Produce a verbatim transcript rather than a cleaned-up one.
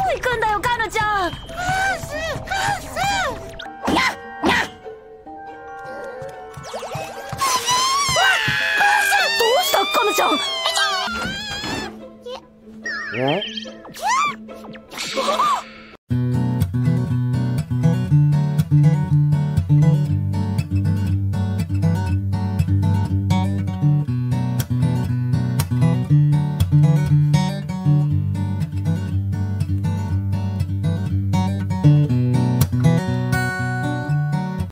行くんだよカヌちゃん。にゃっにゃっ。どうしたカヌちゃん。